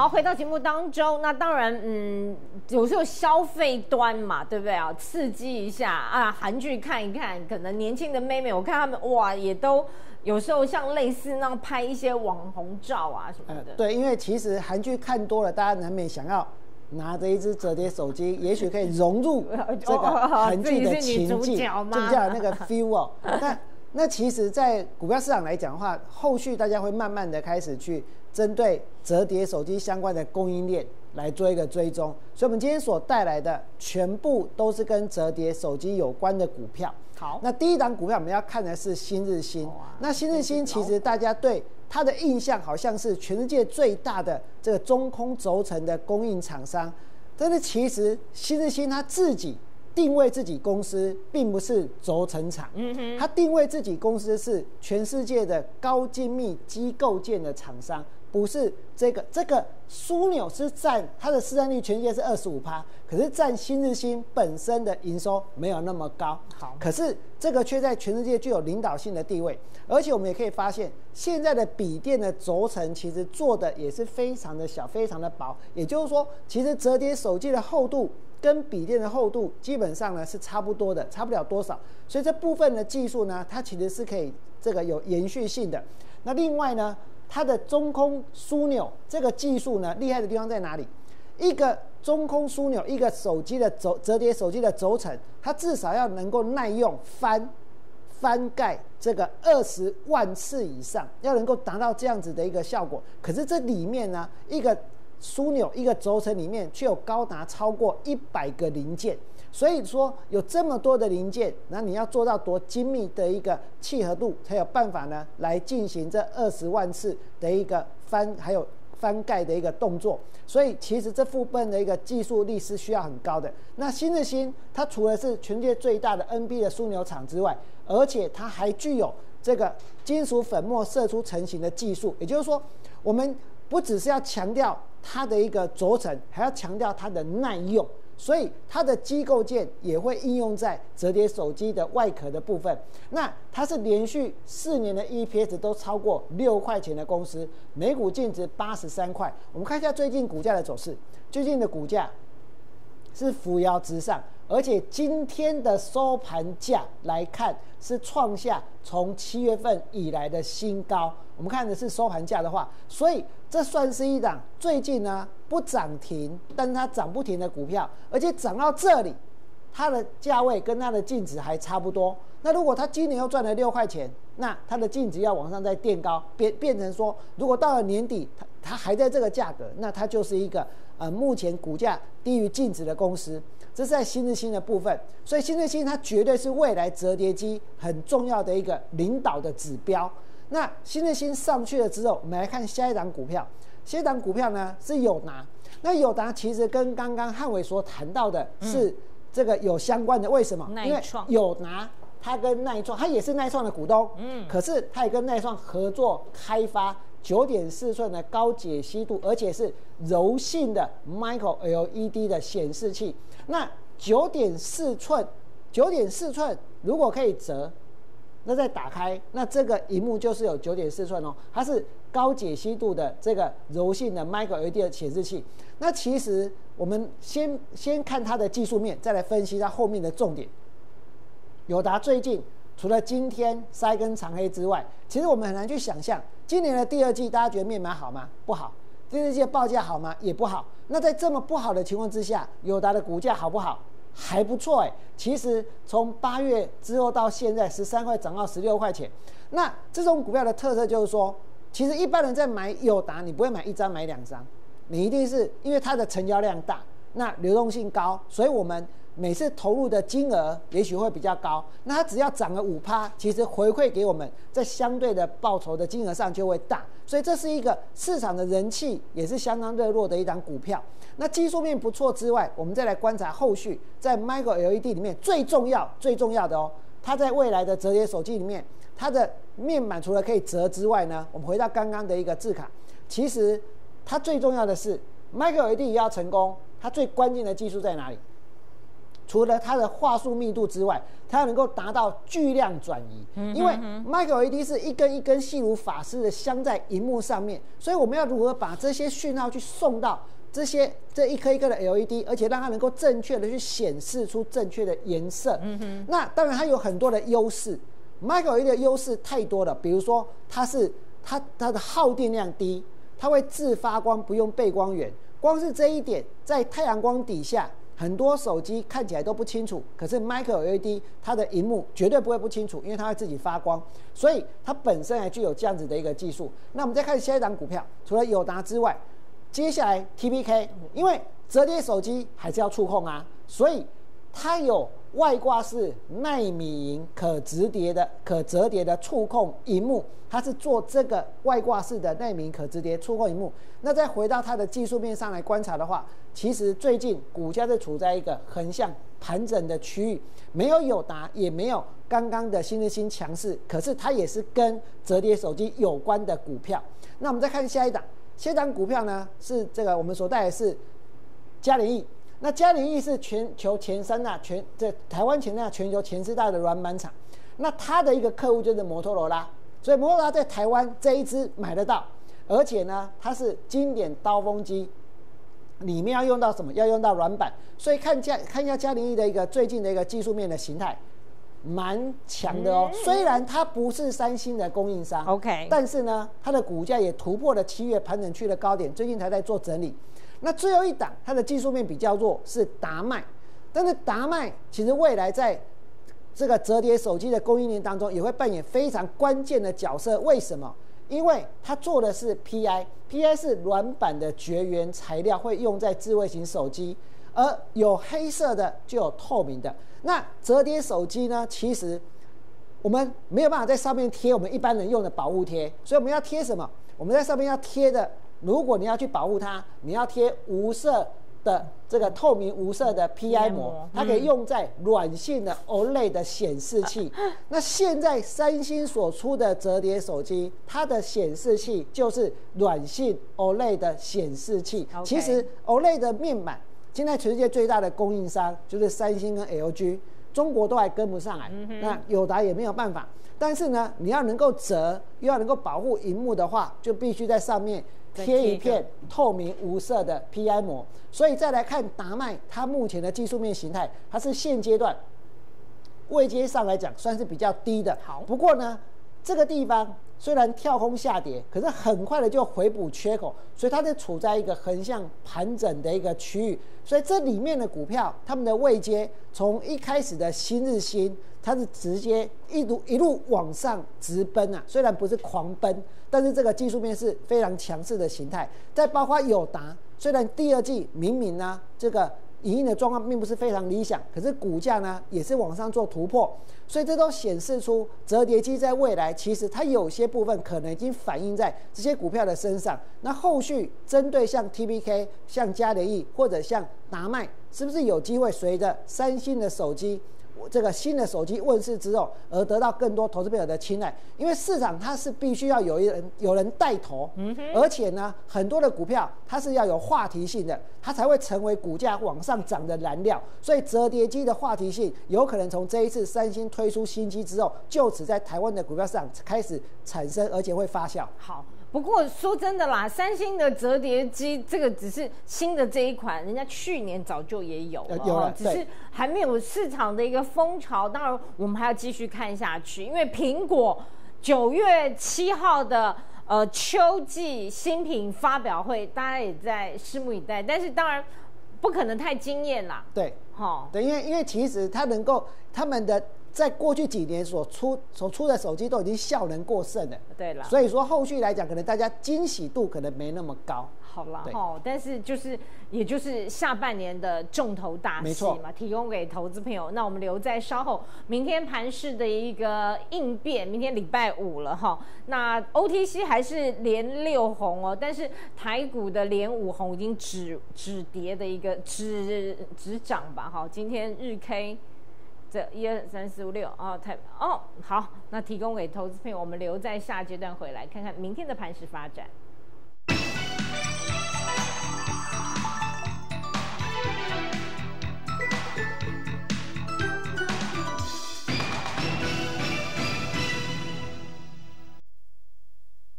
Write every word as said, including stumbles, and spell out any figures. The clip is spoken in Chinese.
好，回到节目当中，那当然，嗯，有时候消费端嘛，对不对啊？刺激一下啊，韩剧看一看，可能年轻的妹妹，我看他们哇，也都有时候像类似那样拍一些网红照啊什么的。 呃、对，因为其实韩剧看多了，大家难免想要拿着一只折叠手机，也许可以融入这个韩剧的情境，就叫那个 feel 哦。那那其实，在股票市场来讲的话，后续大家会慢慢的开始去针对折叠手机相关的供应链来做一个追踪，所以我们今天所带来的全部都是跟折叠手机有关的股票。 好， 那第一档股票我们要看的是新日新。哦啊、那新日新其实大家对它的印象好像是全世界最大的这个中空轴承的供应厂商，但是其实新日新它自己定位自己公司并不是轴承厂，嗯哼，它定位自己公司是全世界的高精密机构件的厂商，不是这个这个枢纽是占它的市占率全世界是 百分之二十五， 可是占新日新本身的营收没有那么高，好，可是这个却在全世界具有领导性的地位，而且我们也可以发现，现在的笔电的轴承其实做的也是非常的小，非常的薄，也就是说，其实折叠手机的厚度跟笔电的厚度基本上呢是差不多的，差不了多少，所以这部分的技术呢，它其实是可以这个有延续性的。那另外呢，它的中空枢纽这个技术呢，厉害的地方在哪里？一个中空枢纽，一个手机的轴折叠手机的轴承，它至少要能够耐用翻翻盖这个二十万次以上，要能够达到这样子的一个效果。可是这里面呢，一个枢纽一个轴承里面却有高达超过一百个零件，所以说有这么多的零件，那你要做到多精密的一个契合度，才有办法呢来进行这二十万次的一个翻还有翻盖的一个动作。所以其实这部分的一个技术力是需要很高的。那新日新它除了是全世界最大的 N B 的枢纽厂之外，而且它还具有这个金属粉末射出成型的技术，也就是说我们不只是要强调它的一个轴承，还要强调它的耐用，所以它的机构件也会应用在折叠手机的外壳的部分。那它是连续四年的 E P S 都超过六块钱的公司，每股净值八十三块。我们看一下最近股价的走势，最近的股价是扶摇直上，而且今天的收盘价来看是创下从七月份以来的新高。我们看的是收盘价的话，所以这算是一档最近呢不涨停，但是它涨不停的股票，而且涨到这里，它的价位跟它的净值还差不多。那如果它今年又赚了六块钱，那它的净值要往上再垫高，变变成说，如果到了年底它它还在这个价格，那它就是一个呃目前股价低于净值的公司。这是在新日新的部分，所以新日新它绝对是未来折叠机很重要的一个领导的指标。那新日新上去了之后，我们来看下一档股票。下一档股票呢是友达。那友达其实跟刚刚汉伟所谈到的是这个有相关的，为什么？因为友达它跟耐创，它也是耐创的股东，嗯，可是它也跟耐创合作开发九点四寸的高解析度，而且是柔性的 Micro L E D 的显示器。那九点四寸，九点四寸如果可以折，那再打开，那这个萤幕就是有九点四寸哦，它是高解析度的这个柔性的 Micro L E D 的显示器。那其实我们先先看它的技术面，再来分析它后面的重点。友达最近除了今天塞根长黑之外，其实我们很难去想象今年的第二季，大家觉得面板好吗？不好。第二季的报价好吗？也不好。那在这么不好的情况之下，友达的股价好不好？还不错哎。其实从八月之后到现在，十三块涨到十六块钱。那这种股票的特色就是说，其实一般人在买友达，你不会买一张买两张，你一定是因为它的成交量大，那流动性高，所以我们每次投入的金额也许会比较高，那它只要涨了 百分之五， 其实回馈给我们在相对的报酬的金额上就会大，所以这是一个市场的人气也是相当热络的一档股票。那技术面不错之外，我们再来观察后续在 Micro L E D 里面最重要最重要的哦，它在未来的折叠手机里面，它的面板除了可以折之外呢，我们回到刚刚的一个字卡，其实它最重要的是 Micro L E D 也要成功，它最关键的技术在哪里？ 除了它的画素密度之外，它要能够达到巨量转移。嗯、因为 Micro L E D 是一根一根细如发丝的镶在荧幕上面，所以我们要如何把这些讯号去送到这些这一颗一颗的 L E D， 而且让它能够正确的去显示出正确的颜色。嗯哼，那当然它有很多的优势。Micro L E D 的优势太多了，比如说它是它它的耗电量低，它会自发光，不用背光源。光是这一点，在太阳光底下，很多手机看起来都不清楚，可是 Micro L E D 它的荧幕绝对不会不清楚，因为它会自己发光，所以它本身还具有这样子的一个技术。那我们再看下一档股票，除了友达之外，接下来 T P K， 因为折叠手机还是要触控啊，所以它有外挂式奈米银可折叠的可折叠的触控荧幕，它是做这个外挂式的奈米银可折叠触控荧幕。那再回到它的技术面上来观察的话，其实最近股价是处在一个横向盘整的区域，没有友达，也没有刚刚的新日新强势，可是它也是跟折叠手机有关的股票。那我们再看下一档。下一档股票呢是这个我们所带的是嘉联益，那嘉联益是全球前三大全这台湾前三大全球前四大的软板厂，那它的一个客户就是摩托罗拉，所以摩托罗拉在台湾这一支买得到，而且呢它是经典刀锋机，里面要用到什么？要用到软板，所以看嘉看一下嘉联益的一个最近的一个技术面的形态。蛮强的哦，嗯、虽然它不是三星的供应商 ，OK， 但是呢，它的股价也突破了七月盘整区的高点，最近才在做整理。那最后一档，它的技术面比较弱，是达麦，但是达麦其实未来在这个折叠手机的供应链当中，也会扮演非常关键的角色。为什么？因为它做的是 P I，P I 是软板的绝缘材料，会用在智慧型手机。而有黑色的就有透明的。那折叠手机呢？其实我们没有办法在上面贴我们一般人用的保护贴，所以我们要贴什么？我们在上面要贴的，如果你要去保护它，你要贴无色的这个透明无色的 P I 膜，它可以用在软性的 O L E D 的显示器。那现在三星所出的折叠手机，它的显示器就是软性 O L E D 的显示器。Okay. 其实 O L E D 的面板。现在全世界最大的供应商就是三星跟 L G， 中国都还跟不上来，嗯、那友达也没有办法。但是呢，你要能够折，又要能够保护萤幕的话，就必须在上面贴一片透明无色的 P I 膜。所以再来看达麦，它目前的技术面形态，它是现阶段位阶上来讲算是比较低的。好，不过呢，这个地方虽然跳空下跌，可是很快的就回补缺口，所以它是处在一个横向盘整的一个区域。所以这里面的股票，他们的位阶从一开始的新日新，它是直接一路一路往上直奔啊，虽然不是狂奔，但是这个技术面是非常强势的形态。再包括友达，虽然第二季明明呢这个营运的状况并不是非常理想，可是股价呢也是往上做突破，所以这都显示出折叠机在未来其实它有些部分可能已经反映在这些股票的身上。那后续针对像 T P K、像嘉联益或者像达麦，是不是有机会随着三星的手机这个新的手机问世之后，而得到更多投资朋友的青睐？因为市场它是必须要有人有人带头，嗯、而且呢，很多的股票它是要有话题性的，它才会成为股价往上涨的燃料。所以折叠机的话题性有可能从这一次三星推出新机之后，就此在台湾的股票市场开始产生，而且会发酵。 好。不过说真的啦，三星的折叠机这个只是新的这一款，人家去年早就也有了， 有了， 只是还没有市场的一个风潮。当然，我们还要继续看下去，因为苹果九月七号的呃秋季新品发表会，大家也在拭目以待。但是当然不可能太惊艳啦。 对，好，对，因为因为其实它能够他们的。在过去几年所出所出的手机都已经效能过剩了， 对了， 所以说后续来讲，可能大家惊喜度可能没那么高。 好了哈，但是就是也就是下半年的重头大戏嘛，提供给投资朋友。那我们留在稍后明天盘势的一个应变，明天礼拜五了哈。那 O T C 还是连六红哦，但是台股的连五红已经止止跌的一个止止涨吧哈。今天日 K。这一二三四五六哦，太哦好，那提供给投资朋友，我们留在下阶段回来看看明天的盘势发展。